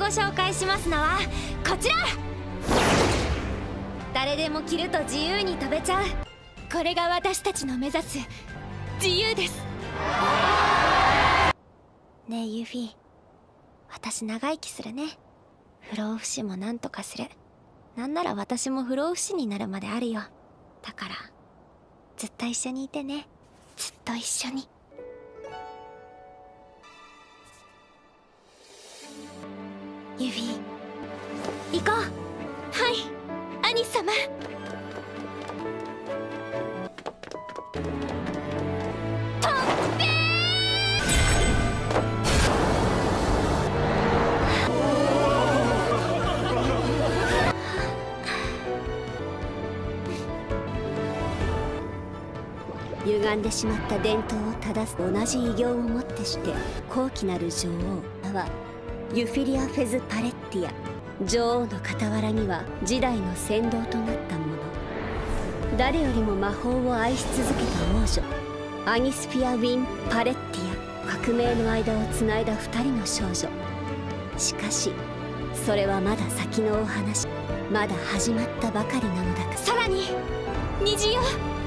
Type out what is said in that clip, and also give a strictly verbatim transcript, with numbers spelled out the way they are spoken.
紹介しますのはこちら。誰でも着ると自由に飛べちゃう。これが私たちの目指す自由です。ねえユフィ、私長生きするね。不老不死もなんとかする。なんなら私も不老不死になるまであるよ。だからずっと一緒にいてね。ずっと一緒に。ユフィ、行こう。はい、兄様。とってー歪んでしまった伝統を正す。同じ偉業をもってして高貴なる女王はユフィリア・フェズ・パレッティア。女王の傍らには時代の先導となった者、誰よりも魔法を愛し続けた王女アニスピア・ウィン・パレッティア。革命の間をつないだ二人の少女。しかしそれはまだ先のお話。まだ始まったばかりなのだから。 さらに虹よ、